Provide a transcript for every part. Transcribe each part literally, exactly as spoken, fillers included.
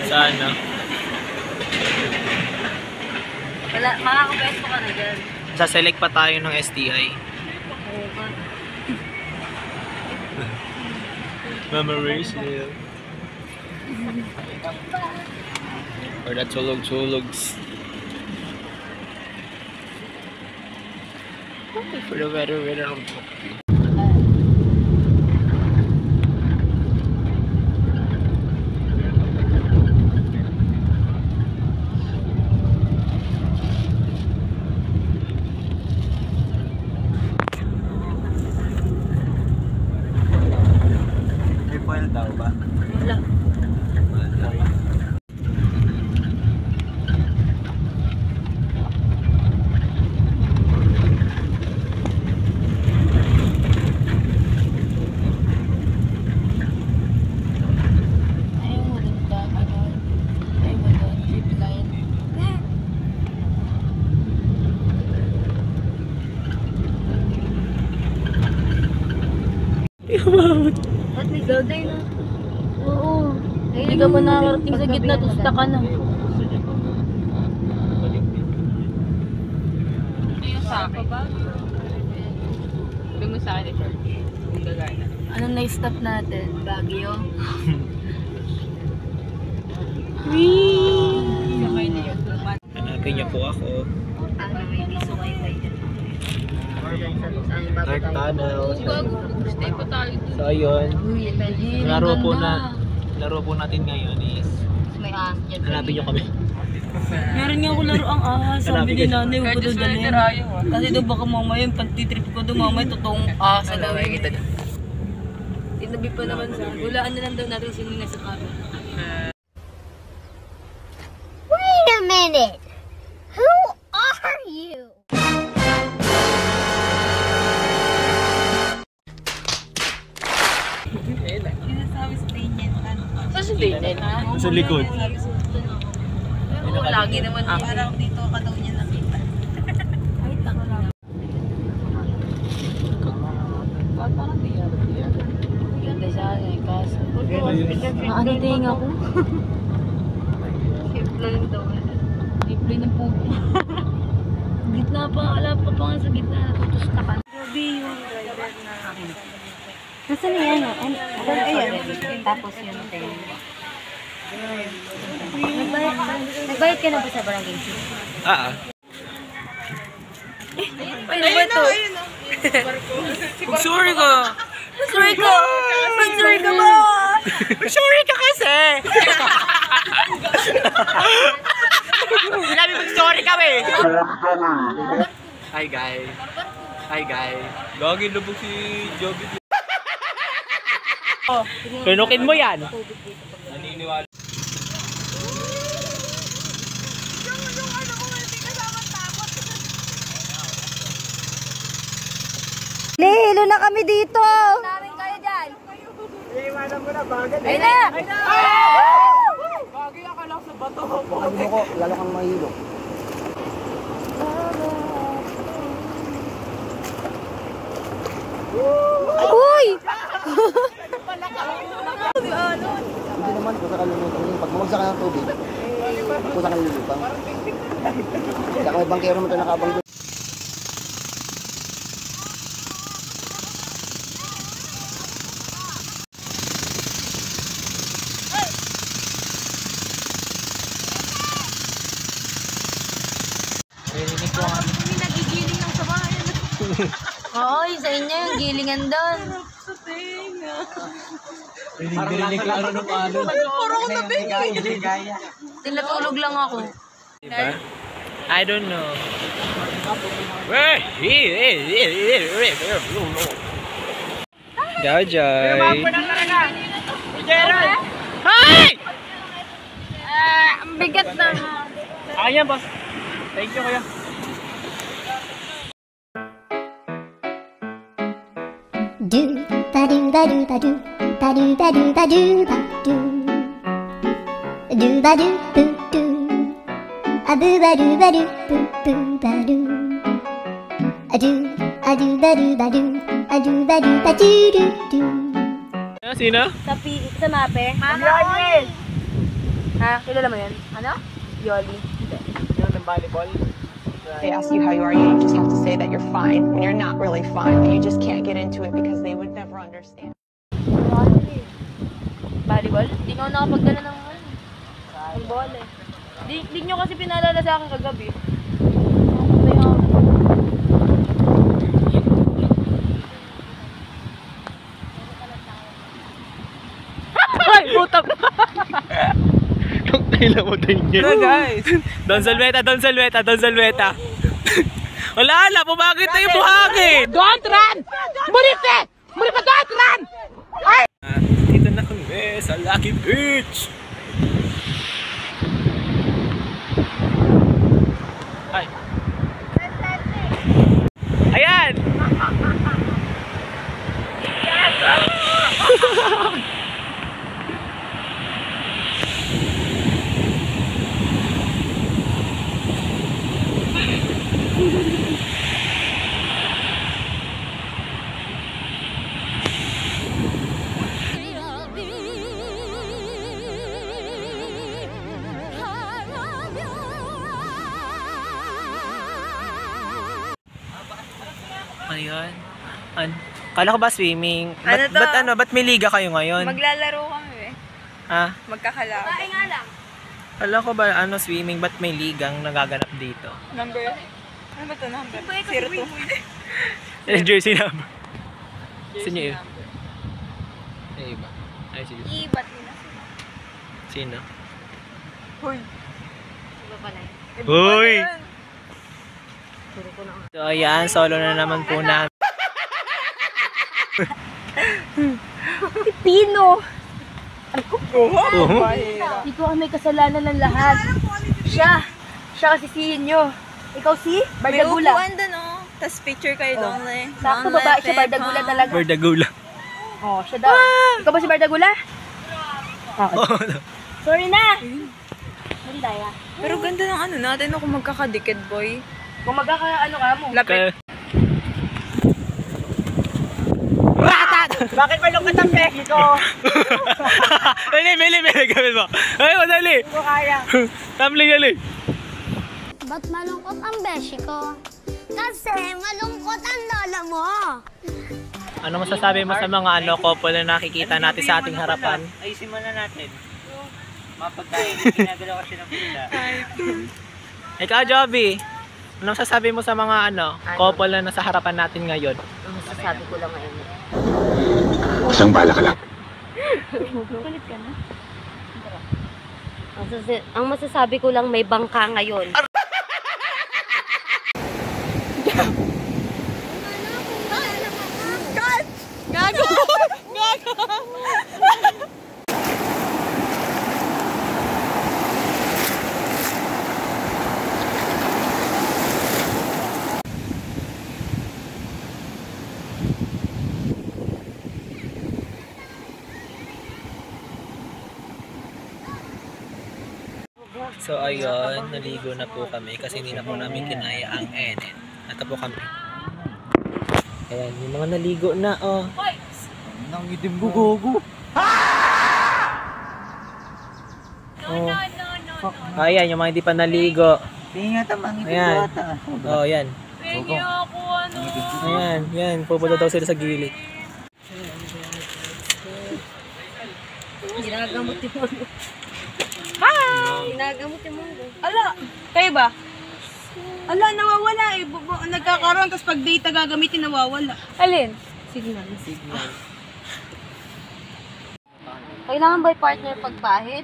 Sana. Wala, makakapwesto ka na dyan. Saselect pa tayo ng S T I. Oo ka. Mama Rachel. Or the tulog-tulogs. For the better, better. May foil daw ba? Wala. Ba't may gawday na? Oo. Hindi ka pa nakarating sa gitna, tusta ka na. Ano yung sa akin? Sabi mo sa akin, George. Kung gagana. Ano na-stop natin? Baguio? Wee! Sakay na yun. Hanapin niyo po ako. Ano, may piso kayo kayo. Dark Tunnel. Stay pa tayo dun. So ayun, laro po ganda. na laro po natin ngayon is May ahas dyan. hanapin niyo kami. Meron nga ako laro ang ahas, sabi ni nanay, huwag ko doon dalhin. ah. Kasi daw baka mamaya yung pantitrip ko doon, mamaya totoong ahas na daw yung kita doon. Tinabi pa naman sa hulaan na lang daw natin sino nasa camera. Wait a minute! Who are you? Sinasabi sa Daniel, ano? Saan si Daniel? Sa likod. Oo, lagi naman parang dito ka daw niya nakita. Ay, tako lang. Parang di yan. Ganda sana eh, kaso. Ano tingin ako? Simple lang daw. Simple ng pupo. Gitna pa, ala pa pa nga sa gitna, natutusta ka. Grabe yung driver na akin. Nasaan na yan? Ano? Ayan. Tapos yun tayo. Nagbayad, nagbayad ka na ba sa barangay? Ah. Ano ba ito? Sorry ka! Sorry ka! Sorry ka ba? Sorry ka kasi! Sinabi mag-sorry kami! Hi guys! Hi guys! Gagi lubog si Joby. Tunukin mo yan! Naniniwala. Lilo na kami dito! Namin kayo dyan! Iiwanan mo na bagay. Ayun na! Gagi ka lang sa bato. Pag mo ko, lalo kang mahilo. Uy! Hindi naman, kung saan kalulutan yun. Pag bumagsak ka ng tubig, kung saan kalulutang. Kaya kung may bangkero naman ito nakabang doon. Narinig ko nga. Kami nagigiling ng sabayan. Oo, sa inyo yung gilingan doon. Narinig lang ano nung ano. Parang ako nabi. Tinatulog lang ako. Diba? I don't know. Joy Joy. Hi! Ah, ang bigat na. Ayan boss. Thank you kuya. Do ba do ba do ba do ba do ba do ba do ba do do ba do boo do a boo ba do ba do boo boo ba do a do a do ba do ba do a do ba do ba do do do. Sino? Sa, pi sa mape? Ha? Kilala mo yun? Ano? Yoli. Yun ng volleyball. They ask you how you are, you just have to say that you're fine when you're not really fine, but you just can't get into it because they would never understand. Volleyball? Di nga ako nakapagdala ng ano. Ng bola eh. Di, di nyo kasi pinalala sa akin kagabi. Ay, putak! Kailan mo tayo niya? So guys, Don Salveta, Don Salveta, Don Salveta. Wala, wala, pumakit tayo buhangin! Don't run! Murife! Murife, don't run! Ah, dito na kami sa Lucky Beach. Ay. Ayan! Ano yun? An Kala ko ba swimming? Ba't, Ano to? ba't ano? Ba't may liga kayo ngayon? Maglalaro kami eh. Ha? Magkakalaro. Kain nga lang. Kala ko ba ano swimming? Ba't may ligang nagaganap dito? Number? Ano ba ito? Number? Zero two. Eh, jersey number. Sino yun? Ay, iba. Ay, sige. Iba't nila. Sino? Hoy. Iba pala yun. Hoy! So, ayan. Solo na naman po na. Pino! Uh-huh. Ikaw ang may kasalanan ng lahat. Siya. Siya kasi si Inyo. Ikaw si Bardagula. May upuan doon, oh. Tapos picture kayo doon, eh. Sakto babae siya, Bardagula talaga. Bardagula. Oh, siya daw. Ikaw ba si Bardagula? Sorry na! Sorry, Daya. Pero ganda ng ano natin, ako magkakadikit, boy. Kung magkaka ano ka mo. Kaya... Bakit malungkot ang peki ko? Dali, Mili, Mili, gawin mo. Ay, madali. Hindi ko kaya. Tumbling, dali. Ba't malungkot ang beshi ko? Kasi malungkot ang lola mo. Ano masasabi mo sa mga ano couple na nakikita natin sa ating harapan? Ayusin mo na natin. Mapagkain, ginagalaw kasi ng pizza. Ikaw, Joby. Ano masasabi mo sa mga ano couple na nasa harapan natin ngayon? Ang masasabi ko lang ngayon. Isang bala ka lang. Kulit ka na? Ang, sasi- ang masasabi ko lang may bangka ngayon. Gago! Gago! So ayun, naligo na po kami kasi hindi na po namin kinaya ang enit. Ito po kami. Ayan, yung mga naligo na, oh. Nangitim gugugo. Oh. Ayan, yung mga hindi pa naligo. Tingnan ito, mangitim Ayan. ko ata. Oh, yan. Pwede ako ano. Ayan, yan. Pupunta daw sila sa gilid. Ginagamot yung mundo. Hi! Ginagamot yung mundo. Ala, kayo ba? Ala, nawawala eh. Bu- bu- Nagkakaroon, tapos pag data gagamitin, nawawala. Alin? Signal. Signal. Kailangan ba yung partner pagpahid?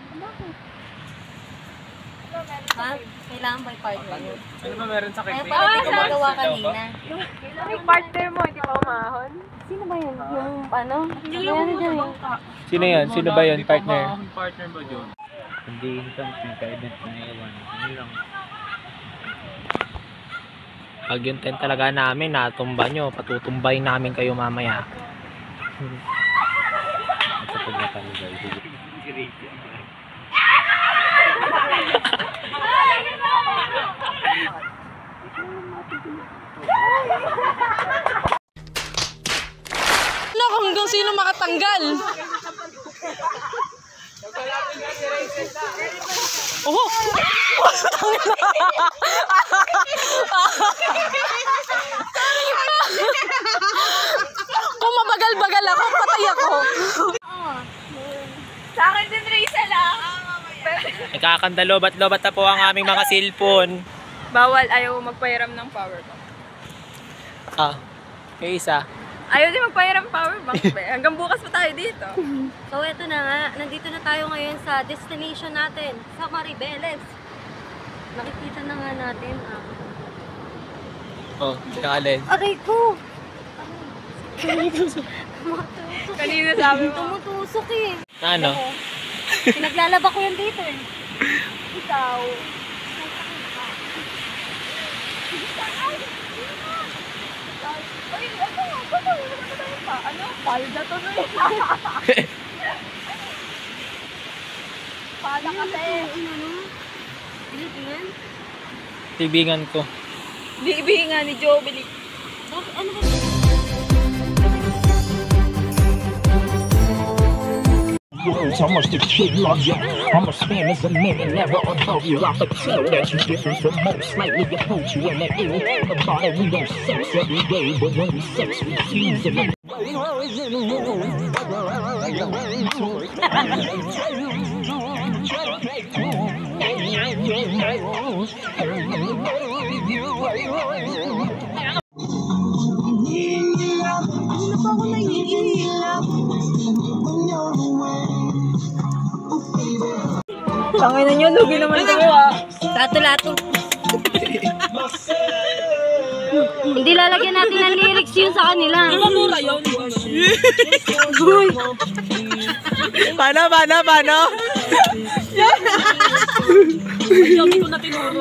Ha? Kailangan ba yung partner? Ano ba meron sa Kaya pala di ka magawa kanina. Yung partner mo, hindi pa umahon? Sino ba yun? Yung ano? Yung ano dyan eh? Sino yan? Sino ba yun, partner? Partner ba yun? Hindi instant, nagka-edit na ewan. Ano lang. Pag yung tent talaga namin, natumba nyo. Patutumbay namin kayo mamaya. At sa pagkakano guys. Naku, hanggang sino makatanggal? Oh! Kung mabagal-bagal ako, patay ako. Sa akin din, Rachel ah. Nagkakandalobat-lobat na po ang aming mga cellphone. Bawal, ayaw magpahiram ng power bank. Ah, yung isa. Ayaw din magpahiram power bank. Hanggang bukas pa tayo dito. So eto na nga, nandito na tayo ngayon sa destination natin, sa Maribeles. Nakikita na nga natin. Ah. Oh, kakalin. Aray ko! Kanina sabi mo. Tumutusok eh. Ano? Pinaglalaba ko yan dito eh. Ikaw. Ay, ano nga? Ba't ano naman tayo pa? Ano? Palda to na yun. Pala kasi. Ano? Pilipingan? Tibingan ko. Bibi nga ni Jobeli. Bakit? Ano ba? How much the kid love you? How much spam is a minute? Never above you. I could tell that you different from most. Slightly approach you and that ill. About it, we don't sex every day, but when we sex, we tease it. Tangay na nyo, lugi naman tayo ah. Lato-lato. Hindi lalagyan natin ng lyrics yun sa kanila. Di ba mura yun? Paano, paano, paano? Jogi ko na tinuro.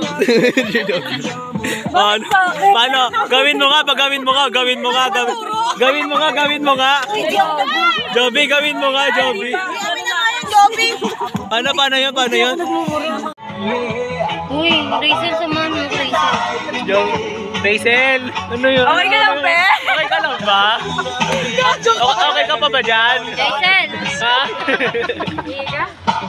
Paano? Paano? Gawin mo nga, pag gawin mo nga, gawin mo nga, gawin, gawin mo nga, gawin mo nga. Joby, gawin mo nga, Joby. Paano, paano yun, paano yun? Uy, Rachel, samahan mo, Rachel. Job, Rachel, ano yun? Okay ka lang, be? Okay ka lang ba? Okay, okay ka pa ba dyan? Rachel! Ha? Higa?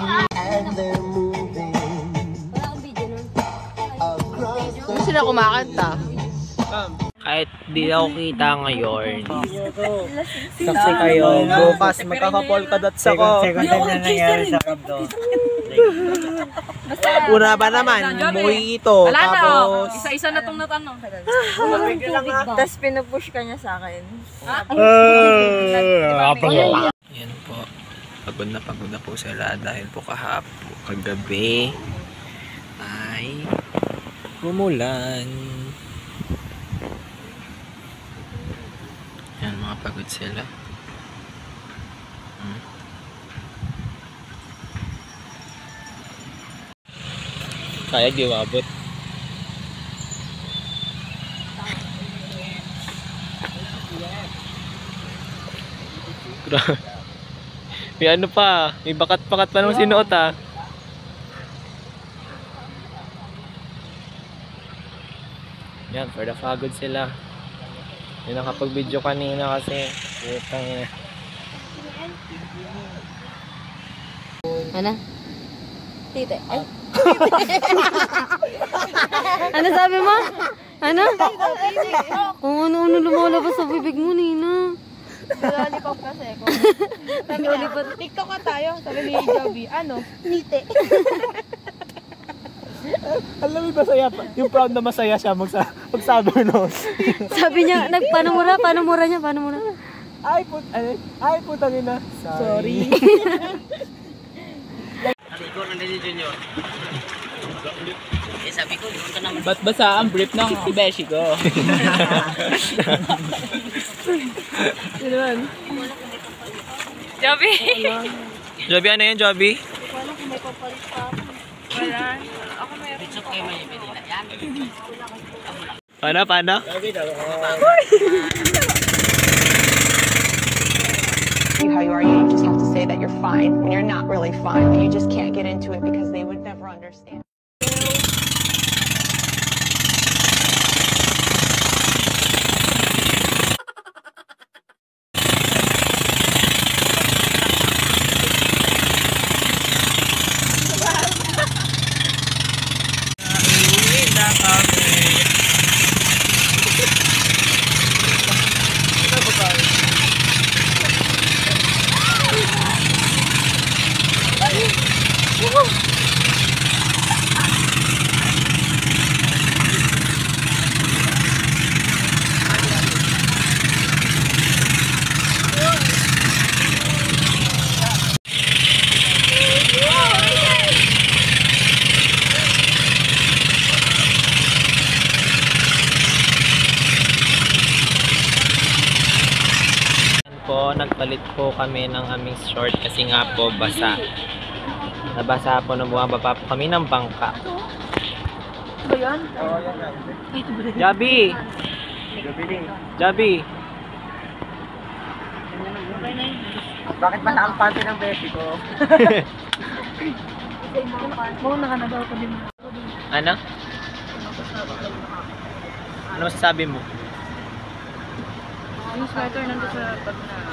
Hindi sila kumakanta. Kahit di ako kita ngayon. Saksi kayo, bukas magkaka-polka dots ako. Second time na nangyari sa club to. Una ba naman, mojito, Wala na, tapos... isa-isa na tong natanong. Tapos pinupush ka niya sa akin. Yan po, pagod na pagod na po sila dahil po kahapon, kagabi ay umulan. Yan, mga pagod sila. Hmm. Kaya di mabot. May ano pa, may bakat-bakat pa nung sinuot ah. Yan, for the pagod sila. Yung nakapag-video kanina kasi putang ina. Ano? Tite. Ay. Ano sabi mo? Ano? Kung ano-ano lumalabas sa bibig mo, Nina. Lollipop kasi ko. Lollipop. TikTok ka tayo, sabi ni Joby. Ano? Nite. Alam mo ba masaya pa? Yung proud na masaya siya magsa magsabi no. Sabi niya, nag, paano mura? Paano mura niya? Paano mura? Ay put ay, ay putang ina. Sorry. Sabi ko nang Dili Junior. Eh sabi ko, doon ka naman. Ba't basa ang brief ng beshi ko? Sino man? Joby! Joby, ano yun, Joby? Wala kung may papalit pa ako. Wala. Ako may Paano, paano? How you are, you just have to say that you're fine when you're not really fine, but you just can't get into it because they would never understand. po kami ng aming short kasi nga po basa. Nabasa po nung bumababa po kami ng bangka. Ba yan? Jabi! Jabi! Bakit ba nakampante ng beshi ko? Mauna ka na daw pa din. Ano? Ano masasabi mo? Yung sweater nandun sa bag na.